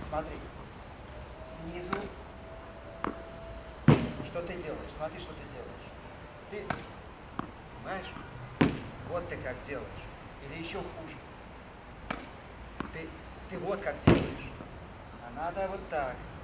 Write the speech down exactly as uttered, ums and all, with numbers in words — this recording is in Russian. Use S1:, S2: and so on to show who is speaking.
S1: Смотри. Снизу. Что ты делаешь? Смотри, что ты делаешь. Ты, понимаешь? Вот ты как делаешь. Или еще хуже. Ты, ты вот как делаешь. А надо вот так.